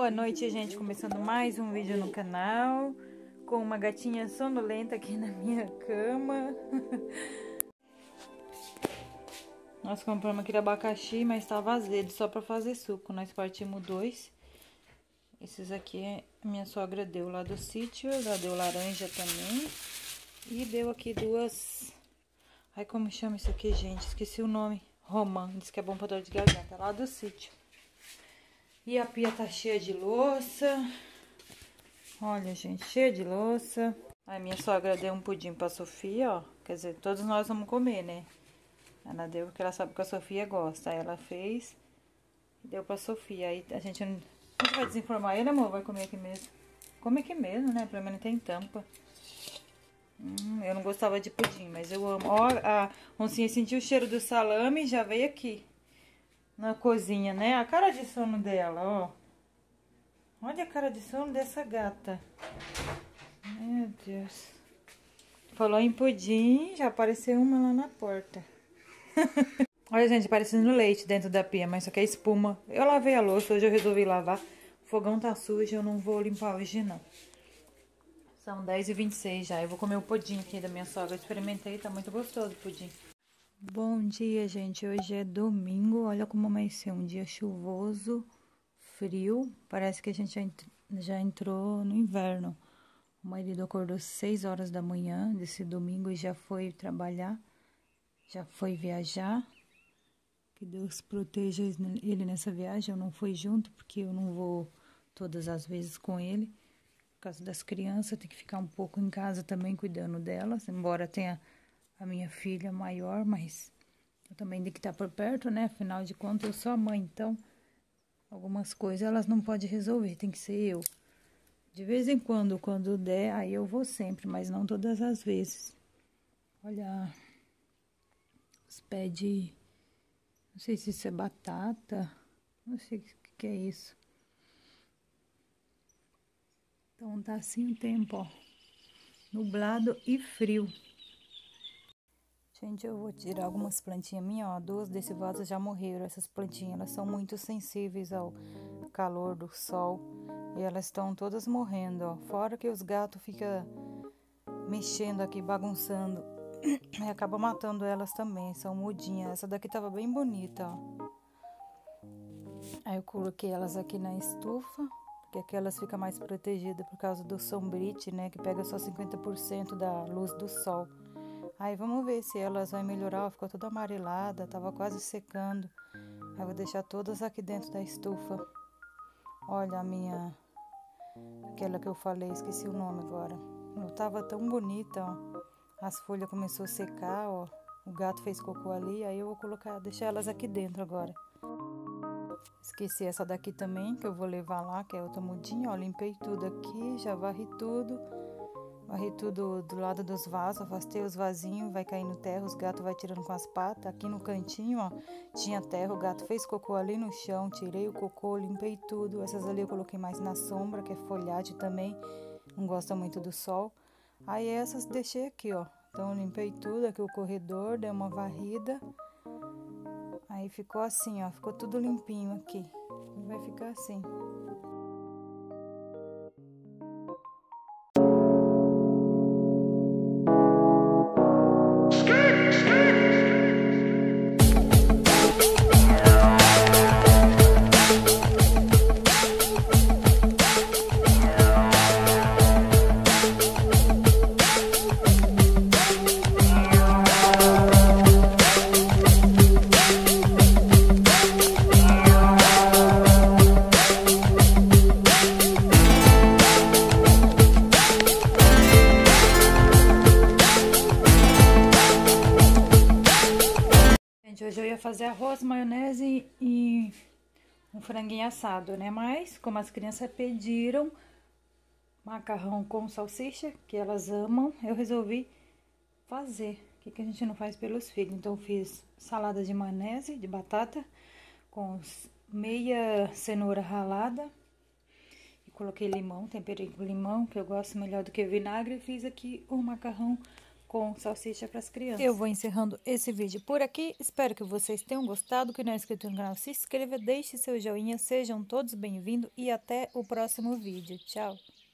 Boa noite, gente. Começando mais um vídeo no canal, com uma gatinha sonolenta aqui na minha cama. Nós compramos aquele abacaxi, mas estava azedo, só para fazer suco. Nós partimos 2. Esses aqui a minha sogra deu lá do sítio, ela deu laranja também. E deu aqui 2... Ai, como chama isso aqui, gente? Esqueci o nome. Romã, diz que é bom pra dor de garganta, lá do sítio. E a pia tá cheia de louça. Olha, gente, cheia de louça. A minha sogra deu um pudim pra Sofia, ó. Quer dizer, todos nós vamos comer, né? Ela deu porque ela sabe que a Sofia gosta. Aí ela fez e deu pra Sofia. Aí a gente vai desinformar ele, amor? Vai comer aqui mesmo. Come aqui mesmo, né? Pelo menos tem tampa. Eu não gostava de pudim, mas eu amo. Ó, a Oncinha sentiu o cheiro do salame e já veio aqui na cozinha, né? A cara de sono dela, ó. Olha a cara de sono dessa gata. Meu Deus. Falou em pudim, já apareceu uma lá na porta. Olha, gente, parecendo leite dentro da pia, mas só que é espuma. Eu lavei a louça, hoje eu resolvi lavar. O fogão tá sujo, eu não vou limpar hoje, não. São 10h26 já. Eu vou comer o pudim aqui da minha sogra. Eu experimentei, tá muito gostoso o pudim. Bom dia, gente. Hoje é domingo. Olha como amanheceu. Um dia chuvoso, frio. Parece que a gente já entrou no inverno. O marido acordou 6 horas da manhã desse domingo e já foi trabalhar. Já foi viajar. Que Deus proteja ele nessa viagem. Eu não fui junto porque eu não vou todas as vezes com ele. Por causa das crianças, tem que ficar um pouco em casa também cuidando delas. Embora tenha a minha filha maior, mas eu também tenho que estar por perto, né? Afinal de contas, eu sou a mãe, então algumas coisas elas não podem resolver, tem que ser eu. De vez em quando der, aí eu vou sempre, mas não todas as vezes. Olha, os pés de... Não sei se isso é batata, não sei o que é isso. Então tá assim o tempo, ó. Nublado e frio. Gente, eu vou tirar algumas plantinhas minhas, ó. 2 desse vaso já morreram. Essas plantinhas, elas são muito sensíveis ao calor do sol. E elas estão todas morrendo, ó. Fora que os gatos ficam mexendo aqui, bagunçando. E acaba matando elas também, são mudinhas. Essa daqui tava bem bonita, ó. Aí eu coloquei elas aqui na estufa, porque aqui elas ficam mais protegidas por causa do sombrite, né? Que pega só 50% da luz do sol. Aí vamos ver se elas vão melhorar. Ficou toda amarelada, tava quase secando. Aí vou deixar todas aqui dentro da estufa. Olha a minha... Aquela que eu falei, esqueci o nome agora. Não tava tão bonita, ó. As folhas começou a secar, ó. O gato fez cocô ali, aí eu vou deixar elas aqui dentro agora. Esqueci essa daqui também, que eu vou levar lá, que é outra mudinha, ó. Limpei tudo aqui, já varri tudo. Varri tudo do lado dos vasos, afastei os vasinhos, vai caindo terra, os gatos vai tirando com as patas. Aqui no cantinho, ó, tinha terra, o gato fez cocô ali no chão, tirei o cocô, limpei tudo. Essas ali eu coloquei mais na sombra, que é folhagem também, não gosta muito do sol. Aí essas deixei aqui, ó. Então eu limpei tudo, aqui o corredor, dei uma varrida. Aí ficou assim, ó, ficou tudo limpinho aqui. E vai ficar assim. Hoje eu ia fazer arroz, maionese e um franguinho assado, né? Mas, como as crianças pediram macarrão com salsicha, que elas amam, eu resolvi fazer. O que a gente não faz pelos filhos? Então, eu fiz salada de maionese, de batata, com meia cenoura ralada. Coloquei limão, temperei com limão, que eu gosto melhor do que vinagre. E fiz aqui o macarrão com salsicha para as crianças. Eu vou encerrando esse vídeo por aqui. Espero que vocês tenham gostado. Quem não é inscrito no canal, se inscreva, deixe seu joinha. Sejam todos bem-vindos e até o próximo vídeo. Tchau!